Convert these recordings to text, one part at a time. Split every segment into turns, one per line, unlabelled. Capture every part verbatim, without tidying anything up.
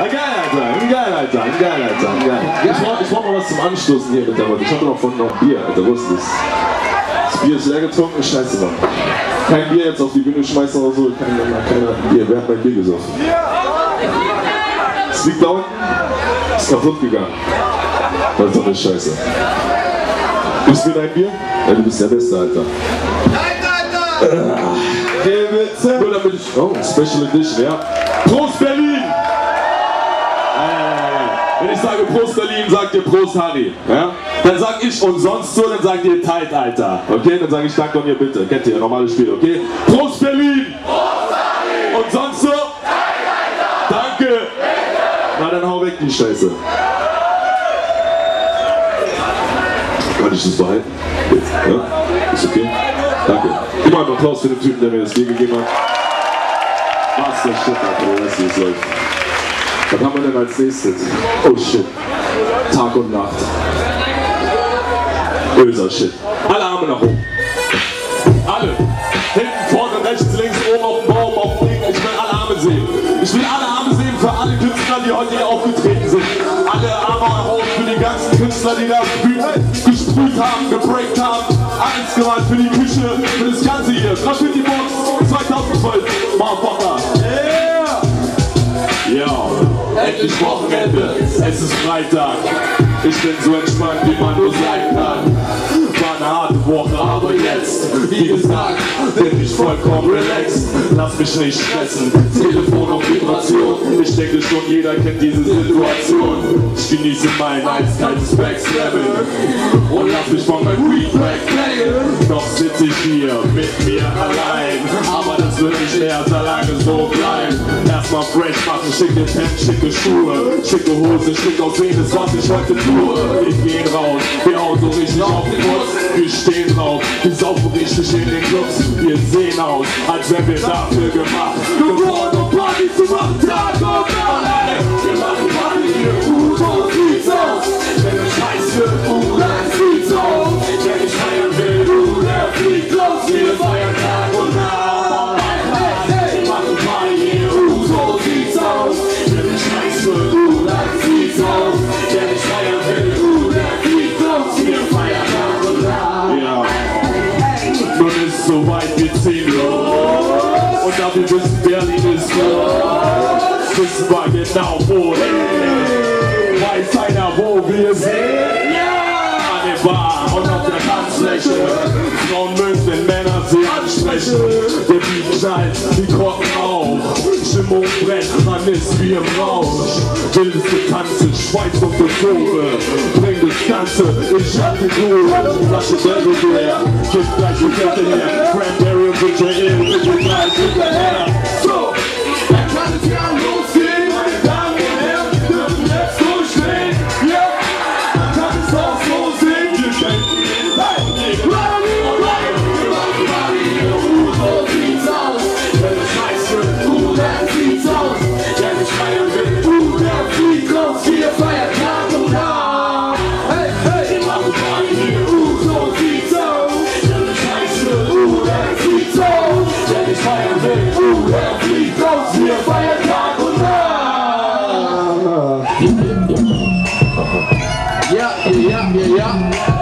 Geil, Alter, geil, Alter, geil, Alter, geil. Ich brauch, ich brauch mal was zum Anstoßen hier mit der Runde. Ich hab noch von noch Bier, Alter, wo ist das? Das Bier ist leer getrunken, scheiße, Mann. Kein Bier jetzt auf die Bühne schmeißen oder so, keiner, keiner hat ein Bier. Wer hat mein Bier gesoffen? Es liegt da unten, ist kaputt gegangen. Das ist doch eine Scheiße. Bist du mir dein Bier? Ja, du bist der Beste, Alter. Nein, Alter! Geh bitte! Nur damit ich... Oh, Special Edition, ja. Prost Berlin! Wenn ich sage Prost Berlin, sagt ihr Prost Harry. Ja? Dann sag ich und sonst so, dann sagt ihr Tight, Alter. Okay, dann sage ich Danke und ihr bitte. Kennt ihr, normales Spiel, okay? Prost Berlin! Prost Harry! Und sonst so? Tight, Alter! Danke! Bitte. Na dann hau weg die Scheiße. Kann ich das behalten? Ja? Ist okay? Danke. Gib mal einen Applaus für den Typen, der mir das Bier gegeben hat. Was der Shit, Alter, weißt du, wie es läuft. Was haben wir denn als nächstes? Oh shit. Tag und Nacht. Böser Shit. Alle Arme nach oben. Alle. Hinten, vorne, rechts, links, oben auf dem Baum, auf dem Ding. Ich will alle Arme sehen. Ich will alle Arme sehen für alle Künstler, die heute hier aufgetreten sind. Alle Arme hoch für die ganzen Künstler, die das gesprüht haben, gebreakt haben. Alles gemacht für die Küche, für das Ganze hier. Graffiti Box zweitausendzwölf. Motherfucker. Yeah! Ja, endlich Wochenende, es ist Freitag. Ich bin so entspannt, wie man nur sein kann. War eine harte Woche, aber jetzt, wie gesagt, bin ich vollkommen relaxed. Lass mich nicht stressen, Telefon auf Vibration. Ich denke schon, jeder kennt diese Situation. Ich genieße mein eiskaltes Backslabbing und lass mich von meinem Feedback playen. Doch sitze ich hier mit mir allein, aber das wird nicht mehr so lange so bleiben. Erstmal fresh machen, schicke Hemd, schicke Schuhe, schicke Hose, schick aussehen, das was ich heute tue. Wir gehen raus, wir hauen so richtig auf den Bus. Wir stehen drauf, wir saufen richtig in den Clubs. Wir sehen aus, als wären wir dafür gemacht, geboren, um Party zu machen, Tag und Nacht. Wir machen Party hier, uh, so sieht's aus. Wenn es heiß wird, uh, dann sieht's aus. Wenn ich feiern will, uh, der fliegt los. Wir feiern Tag und Nacht. Wir machen Party hier, uh, so sieht's aus. Wenn es heiß wird, uh, dann sieht's aus. Wenn ich feiern will, uh, der fliegt los. Wir feiern Tag und Nacht. Ja, nun ist soweit, wir ziehen los. Und da wir wissen, Berlin ist groß, wissen wir genau, wo hey. Weiß einer, wo wir sind? Ja! An der Bar und auf der Tanzfläche. Frauen mögen, wenn Männer sie ansprechen. Der Beat schnallt, die Korken auf. Stimmung brennt, man ist wie im Rausch. Wildeste Tanze, Schweiß und Besobe. Bring das Ganze, ich hab die Ruhe. Flasche Belvedere, gibt gleich die Kette her. Cranberry und Ginger Ale, bitte gleich hinterher. So, dann kann es ja losgehen, meine Damen und Herren, die dürfen jetzt durchdrehen. Ja, dann kann es auch losgehen. Wir schenken den Leib, die Party, alright. Wir machen Party, uh, so sieht's aus. Wenn es heiß wird, uh, dann sieht's aus. Wenn ich feiern will, uh, dann fliegt los. Wir feiern Tag und Nacht. Hey, hey, wir machen Party hier, uh, so sieht's aus. Wenn es heiß wird, uh, dann sieht's aus. Wenn ich feiern will, uh, dann fliegt los. Wir feiern Tag und Nacht. Ja, ja, ja, ja.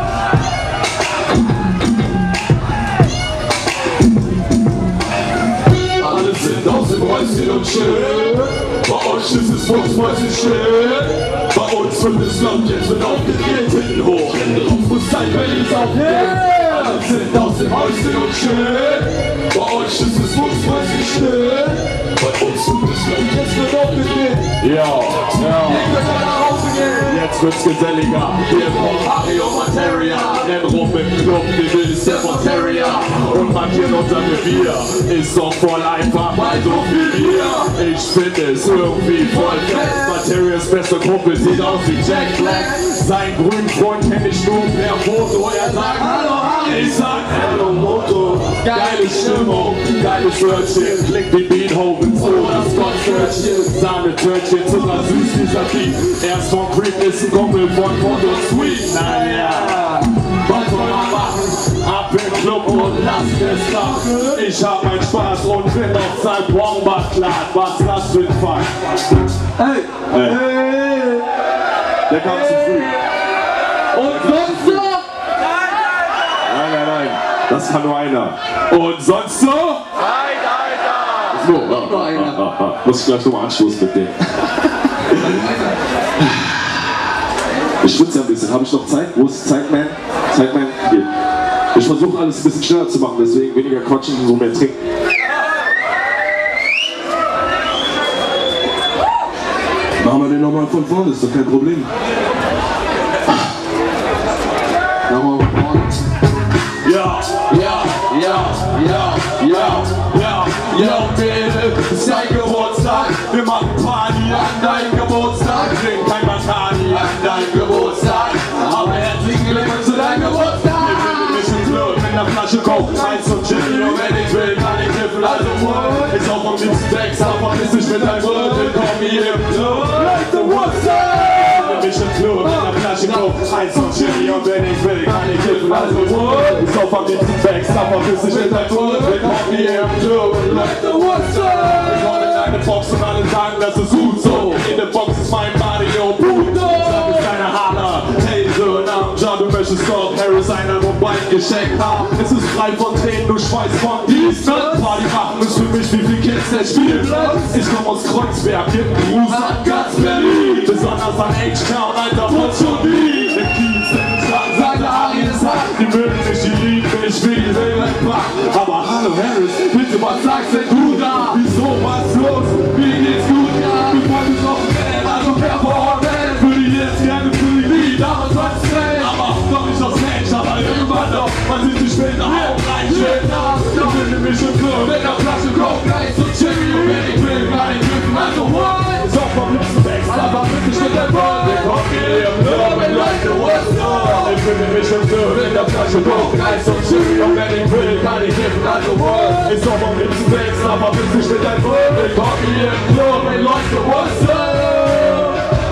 Alle sind aus dem Häuschen und chill. Bei euch ist es fuchsmäuschen still. Bei uns wird es laut, jetzt wird aufgedreht. Hinten hoch, Hände drauf, muss sein Berlin aufgedreht. Alle sind aus dem Häuschen und chill. Bei euch ist es fuchsmäuschen still. Bei uns wird es laut, jetzt wird aufgedreht. Ja, ja. Jetzt wird's geselliger. Wir brauchen Harry und Materia. Renn rum im Club, wir will Step und Terrier. Und markieren unser Revier. Ist doch voll einfach, weil so viel Bier. Ich finde es irgendwie voll fett. Materias beste Kumpel sieht aus wie Jack Black. Sein grünen Freund kenn ich nur per Foto. Er sagt Hallo Harry, ich sag Hallo Moto. Geile Stimmung, geiles Wörtchen. Klingt wie Beethoven, so das Konzertchen. Sahne-Törtchen, Zucker süß dieser Beat. Erst von Creep ist ein Kumpel von Foto Sweet. Naja, Was soll man machen? Ab im Club und lass es krachen. Ich hab meinen Spaß und bin auf sein Bomber klar. Was das für ein Fall?
Hey!
Hey!
Hey!
Der kam zu früh.
Und sonst so?
Nein, nein, nein. Das kann nur einer. Und sonst so?
Nein,
So,
Alter!
ah,
Nur
ah,
einer.
ah, ah. Muss ich gleich nochmal anstoßen mit dem. Ich schwitze ja ein bisschen. Habe ich noch Zeit? Wo ist Zeitman? Zeitman? Hier. Ich versuche alles ein bisschen schneller zu machen, deswegen weniger quatschen und so mehr trinken.
Machen wir den nochmal von vorne, ist doch kein Problem. Nochmal von vorne.
Ja,
Ja, ja, ja, ja,
ja,
ja, Mädel, ist dein Geburtstag.
wir machen Party
An deinem Geburtstag,
trink kein Bacardi
an deinem Geburtstag. Aber herzlichen Glückwunsch zu deinem Geburtstag.
Wir finden mich im Club mit einer Flasche Coke, Eis und Gin. Und wenn ich will, kann ich kiffen, also what? Ich auch am liebsten Sex, aber verpiss dich mit deinem Wort. Willkommen hier im Club.
Leute, what's up?
Ich im Club mit einer Flasche Coke, Eis und Gin. Und wenn ich will, kann ich kiffen, also what? Ich auch am liebsten Sex, aber verpiss dich mit deinem Wort. Willkommen hier im Club.
Leute, what's up?
Ich komme in eine Box und alle sagen, das ist gut so. In der Box ist mein Body, yo, Bruno. Sag es deine Haller, hey, so, na, ja, du möchtest doch Harris einer wobei ein Geschenk haben. Es ist frei von Tränen, du schweiß von dies, ne? Party machen ist für mich wie viel Kids der Spielplatz. Ich komm aus Kreuzberg, gib einen Gruß an ganz Berlin. Besonders an H-Town, Alter, was schon wie? Der Kiez, der Stadt, seine Ari ist hart. Die mögen mich, die lieben mich, wie die Welt macht. Aber hallo Harris, bitte, was sagst denn du da? Wieso, was los? Wie geht's gut? Ja, du wolltest noch mehr, also performen. Würde ich jetzt gerne für die Lied, aber sonst nicht. Aber doch nicht aufs Mensch, aber irgendwann doch. Man sieht sich später auch rein. Schönen Abend, ich finde mich im Club. Mit einer Flasche Coke, Eis und Chili. Und wenn ich will, kann ich drücken, also what? Ist auch vom liebsten Sex, aber bitte nicht mit der Ball. Willkommen hier im Club, mit Leute, what's up? Ich finde mich im Club. Mit einer Flasche Coke, Eis und Chili. Und wenn ich will, kann ich drücken, also what? Ist auch vom liebsten Sex, aber bitte nicht mit der Ball. Willkommen hier im Club, mit Leute, what's up?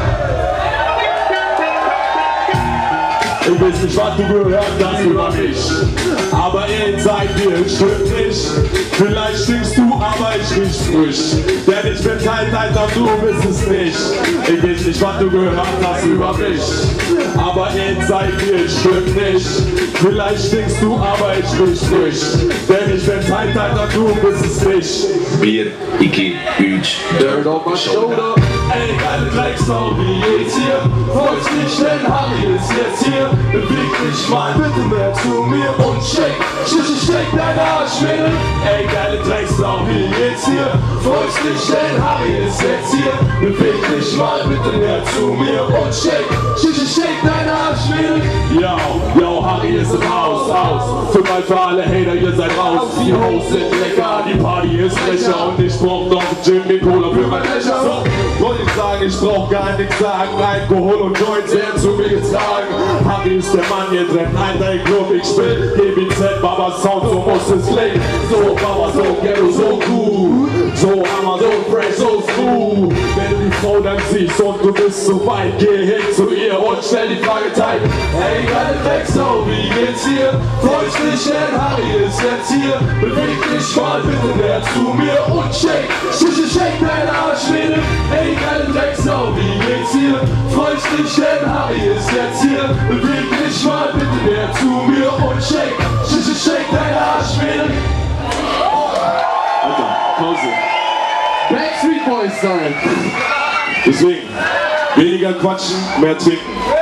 Ich weiß nicht, was du gehört hast über mich, aber inside dir stimmt nicht. Vielleicht stinkst du, aber ich riech frisch. Denn ich bin Zeitalter, du bist es nicht. Ich weiß nicht, was du gehört hast über mich, aber inside dir stimmt nicht. Vielleicht stinkst du, aber ich riech frisch. Denn ich bin Zeitalter, du bist es nicht.
Bier, Iki, Hütsch,
Dirt on my shoulder.
Ey, geile Drecksau, wie geht's hier? Freut dich, denn Harry ist jetzt hier. Beweg dich mal bitte mehr zu mir und shake, shake, shake dein Arschmädel. Ey, geile Drecksau, wie geht's hier? Freut dich, denn Harry ist jetzt hier. Beweg dich mal bitte mehr zu mir und shake, shake, shake dein Arschmädel. Yo, yo, Harry ist im Haus, aus. Für mal für alle Hater, ihr seid raus. Die Hoes sind lecker, die Party ist frecher und ich brauch noch einen Gin mit Cola für mein Becher. So, wollte ich sagen, ich brauch gar nichts sagen. Alkohol und Joints werden zu mir getragen. Harry ist der Mann, ihr trennt ein, dein Club, ich spiel G B Z, Baba Sound, so muss es klingen. So, Baba, so ghetto, so cool. So Hammer, so fresh, so smooth. Wenn du die Frau dann siehst und du bist so weit, geh hin zu ihr und stell die Frage tight. Hey, geile Drecksau, wie geht's hier? Freust dich, denn Harry ist jetzt hier. Beweg dich mal bitte näher zu mir und shake, shake, shake dein Arschmädel. Hey, geile Drecksau, wie geht's hier? Freust dich, denn Harry ist jetzt hier. Beweg dich mal bitte näher zu mir und shake, shake, shake dein Arschmädel. Alter, Pause.
Backstreet Boys sein.
Deswegen, weniger quatschen, mehr trinken.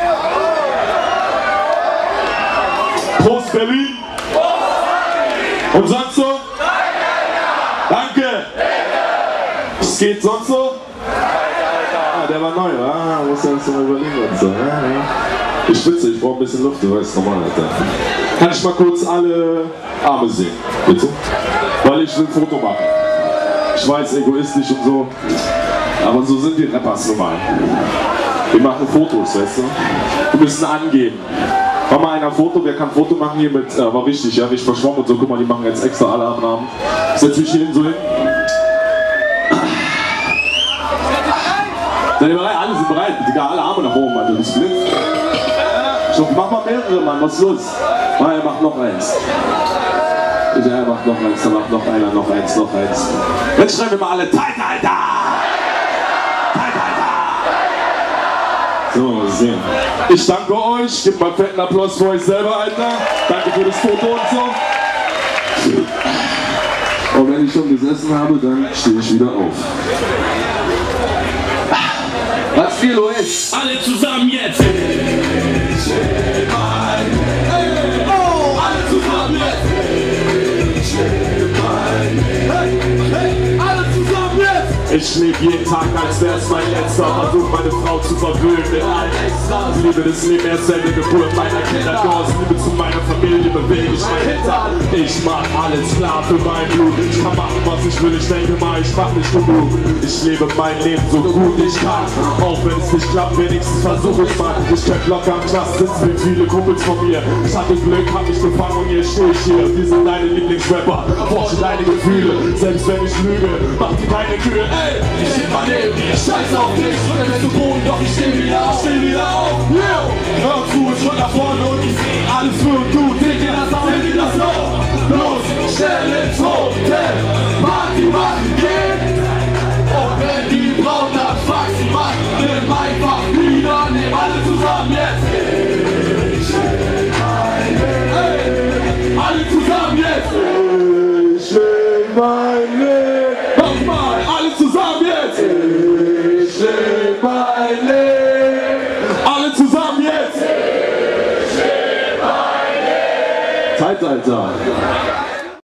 Prost Berlin! Und sonst so? Danke! Es geht sonst so? Ah, der war neu, ah, muss ja erst mal überlegen. So. Ich schwitze, ich brauche ein bisschen Luft, du weißt normal, Alter. Kann ich mal kurz alle Arme sehen, bitte? Weil ich will ein Foto machen. Ich weiß, egoistisch und so, aber so sind die Rappers normal. Wir machen Fotos, weißt du? Wir müssen angeben. Mach mal einer ein Foto, wer kann ein Foto machen hier mit, äh, war richtig, ja, nicht verschwommen und so, guck mal, die machen jetzt extra alle am Abend. Setz mich hier hin, so hin. Seid ihr bereit? Alle sind bereit, Digga, alle Arme nach oben, Alter, das blitzt. Schon, mach mal mehrere, Mann, was ist los? Ah, er macht noch eins. Ja, er macht noch eins, er macht noch einer, noch eins, noch eins. Jetzt schreiben wir mal alle Tight, Alter! Tight, Alter! So, mal sehen. Ich danke euch, gebt mal einen fetten Applaus für euch selber, Alter. Danke für das Foto und so. Und wenn ich schon gesessen habe, dann stehe ich wieder auf. Was viel los ist?
Alle zusammen jetzt!
Hey, oh, alle zusammen jetzt! Hey, hey, alle zusammen jetzt!
Ich lebe jeden Tag, als wär's mein letzter. Versuch meine Frau zu verwöhnen mit allen Extras. Liebe des Leben erst seit der Geburt meiner Kinder. Aus Liebe zu meiner Familie bewege ich mein Hintern. Ich mach alles klar für mein Blut. Ich kann machen, was ich will. Ich denke mal, ich mach nicht genug. Ich lebe mein Leben so gut ich kann. Auch wenn es nicht klappt, wenigstens versuche ich mal. Ich könnte locker im Knast sitzen wie viele Kumpels von mir. Ich hatte Glück, hab mich gefangen und jetzt stehe ich hier. Wir sind deine Lieblingsrapper. Forsche deine Gefühle. Selbst wenn ich lüge, mach dir keine Kühe.
Ey, ich lebe mein Leben, ich scheiß auf dich. Ich bin zu Boden, doch ich steh wieder auf. Steh wieder auf. Yeah. Hör zu, ich schon nach vorne und ich seh alles für gut. Denke das auf, denke das auf. Los, schnell ins Hotel. Party machen geht. Und wenn die Braut das Faxi macht, nimm einfach wieder, nehm alle zusammen jetzt. Ich will mein Leben. Hey, alle zusammen jetzt.
Ich will mein Leben.
Nochmal, alle zusammen jetzt.
Ich will mein Leben.
Alle zusammen jetzt.
Zeit, Alter.